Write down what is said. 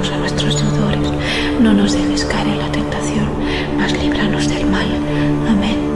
a nuestros deudores, no nos dejes caer en la tentación, mas líbranos del mal. Amén.